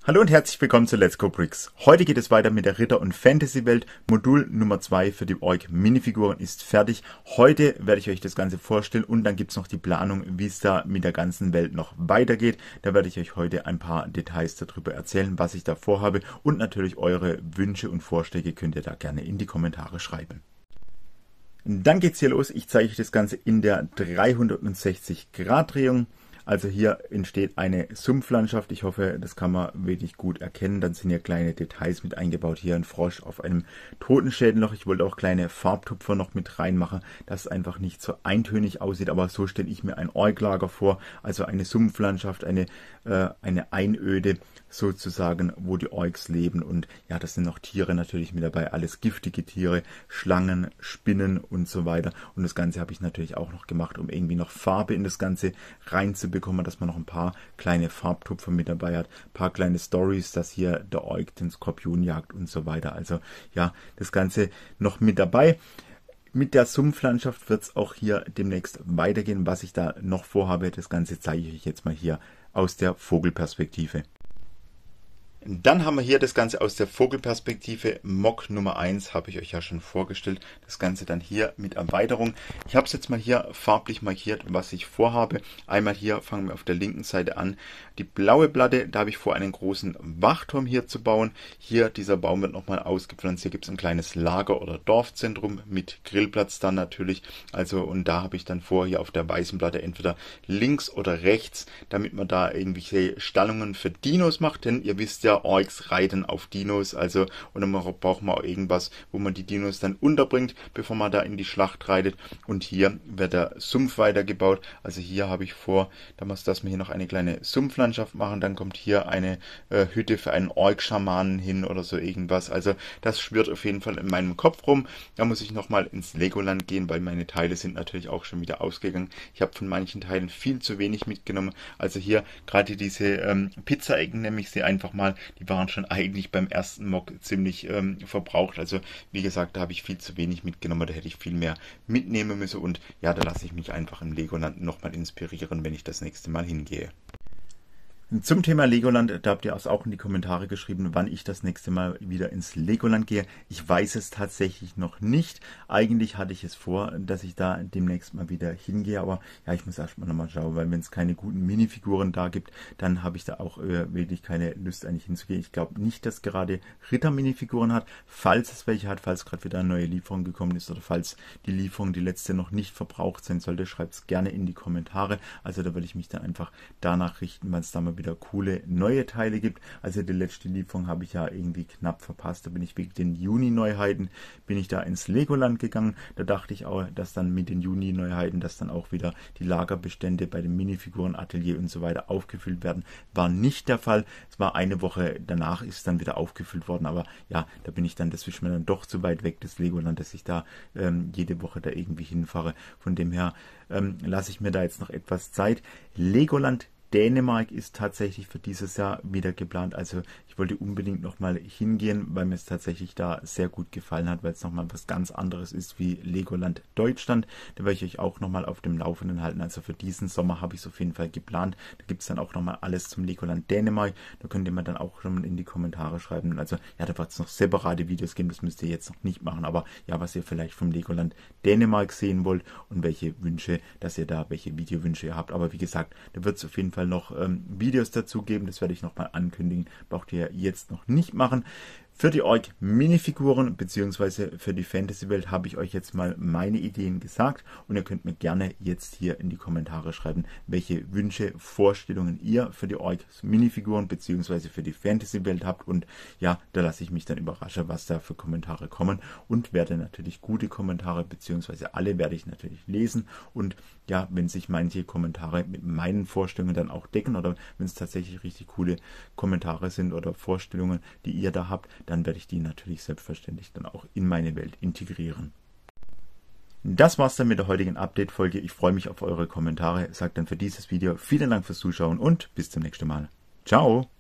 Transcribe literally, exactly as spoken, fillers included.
Hallo und herzlich willkommen zu Let's Go Bricks. Heute geht es weiter mit der Ritter- und Fantasy-Welt. Modul Nummer zwei für die Ork Minifiguren ist fertig. Heute werde ich euch das Ganze vorstellen und dann gibt es noch die Planung, wie es da mit der ganzen Welt noch weitergeht. Da werde ich euch heute ein paar Details darüber erzählen, was ich da vorhabe, und natürlich eure Wünsche und Vorschläge könnt ihr da gerne in die Kommentare schreiben. Dann geht's hier los. Ich zeige euch das Ganze in der dreihundertsechzig Grad Drehung. Also hier entsteht eine Sumpflandschaft. Ich hoffe, das kann man wirklich gut erkennen. Dann sind hier kleine Details mit eingebaut. Hier ein Frosch auf einem Totenschädelloch. Ich wollte auch kleine Farbtupfer noch mit reinmachen, dass es einfach nicht so eintönig aussieht. Aber so stelle ich mir ein Orklager vor. Also eine Sumpflandschaft, eine, äh, eine Einöde sozusagen, wo die Orks leben. Und ja, das sind noch Tiere natürlich mit dabei. Alles giftige Tiere, Schlangen, Spinnen und so weiter. Und das Ganze habe ich natürlich auch noch gemacht, um irgendwie noch Farbe in das Ganze reinzubekommen, dass man noch ein paar kleine Farbtupfer mit dabei hat, ein paar kleine Stories, dass hier der Ork den Skorpion jagt und so weiter. Also ja, das Ganze noch mit dabei. Mit der Sumpflandschaft wird es auch hier demnächst weitergehen. Was ich da noch vorhabe, das Ganze zeige ich euch jetzt mal hier aus der Vogelperspektive. Dann haben wir hier das Ganze aus der Vogelperspektive. Mock Nummer eins habe ich euch ja schon vorgestellt. Das Ganze dann hier mit Erweiterung. Ich habe es jetzt mal hier farblich markiert, was ich vorhabe. Einmal hier fangen wir auf der linken Seite an. Die blaue Platte, da habe ich vor, einen großen Wachturm hier zu bauen. Hier, dieser Baum wird nochmal ausgepflanzt. Hier gibt es ein kleines Lager- oder Dorfzentrum mit Grillplatz dann natürlich. Also, und da habe ich dann vor, hier auf der weißen Platte entweder links oder rechts, damit man da irgendwelche Stallungen für Dinos macht. Denn ihr wisst ja, Orks reiten auf Dinos, also, und dann braucht man auch irgendwas, wo man die Dinos dann unterbringt, bevor man da in die Schlacht reitet. Und hier wird der Sumpf weitergebaut. Also hier habe ich vor, damals, dass wir hier noch eine kleine Sumpflandschaft machen. Dann kommt hier eine äh, Hütte für einen Ork-Schamanen hin oder so irgendwas. Also das schwirrt auf jeden Fall in meinem Kopf rum. Da muss ich nochmal ins Legoland gehen, weil meine Teile sind natürlich auch schon wieder ausgegangen. Ich habe von manchen Teilen viel zu wenig mitgenommen. Also hier gerade diese ähm, Pizza-Ecken, nehme ich sie einfach mal. Die waren schon eigentlich beim ersten Mock ziemlich ähm, verbraucht. Also wie gesagt, da habe ich viel zu wenig mitgenommen. Da hätte ich viel mehr mitnehmen müssen. Und ja, da lasse ich mich einfach im Legoland nochmal inspirieren, wenn ich das nächste Mal hingehe. Zum Thema Legoland, da habt ihr auch in die Kommentare geschrieben, wann ich das nächste Mal wieder ins Legoland gehe. Ich weiß es tatsächlich noch nicht. Eigentlich hatte ich es vor, dass ich da demnächst mal wieder hingehe, aber ja, ich muss erstmal nochmal schauen, weil wenn es keine guten Minifiguren da gibt, dann habe ich da auch äh, wirklich keine Lust eigentlich hinzugehen. Ich glaube nicht, dass gerade Ritter Minifiguren hat. Falls es welche hat, falls gerade wieder eine neue Lieferung gekommen ist oder falls die Lieferung, die letzte, noch nicht verbraucht sein sollte, schreibt es gerne in die Kommentare. Also da würde ich mich dann einfach danach richten, wann es da mal wieder coole neue Teile gibt. Also die letzte Lieferung habe ich ja irgendwie knapp verpasst. Da bin ich wegen den Juni-Neuheiten, bin ich da ins Legoland gegangen. Da dachte ich auch, dass dann mit den Juni-Neuheiten, dass dann auch wieder die Lagerbestände bei dem Minifiguren-Atelier und so weiter aufgefüllt werden. War nicht der Fall. Es war eine Woche danach, ist dann wieder aufgefüllt worden. Aber ja, da bin ich dann, das ist mir dann doch zu weit weg, das Legoland, dass ich da ähm, jede Woche da irgendwie hinfahre. Von dem her ähm, lasse ich mir da jetzt noch etwas Zeit. Legoland Dänemark ist tatsächlich für dieses Jahr wieder geplant. Also ich wollte unbedingt nochmal hingehen, weil mir es tatsächlich da sehr gut gefallen hat, weil es nochmal was ganz anderes ist wie Legoland Deutschland. Da werde ich euch auch nochmal auf dem Laufenden halten. Also für diesen Sommer habe ich es auf jeden Fall geplant. Da gibt es dann auch nochmal alles zum Legoland Dänemark. Da könnt ihr mir dann auch schon in die Kommentare schreiben. Also ja, da wird es noch separate Videos geben. Das müsst ihr jetzt noch nicht machen. Aber ja, was ihr vielleicht vom Legoland Dänemark sehen wollt und welche Wünsche, dass ihr da, welche Videowünsche ihr habt. Aber wie gesagt, da wird es auf jeden Fall noch ähm, Videos dazu geben. Das werde ich nochmal ankündigen. Braucht ihr jetzt noch nicht machen. Für die Ork Minifiguren bzw. für die Fantasy-Welt habe ich euch jetzt mal meine Ideen gesagt und ihr könnt mir gerne jetzt hier in die Kommentare schreiben, welche Wünsche, Vorstellungen ihr für die Ork Minifiguren bzw. für die Fantasy-Welt habt, und ja, da lasse ich mich dann überraschen, was da für Kommentare kommen, und werde natürlich gute Kommentare bzw. alle werde ich natürlich lesen, und ja, wenn sich manche Kommentare mit meinen Vorstellungen dann auch decken oder wenn es tatsächlich richtig coole Kommentare sind oder Vorstellungen, die ihr da habt, dann werde ich die natürlich selbstverständlich dann auch in meine Welt integrieren. Das war's dann mit der heutigen Update-Folge. Ich freue mich auf eure Kommentare. Sagt dann für dieses Video vielen Dank fürs Zuschauen und bis zum nächsten Mal. Ciao!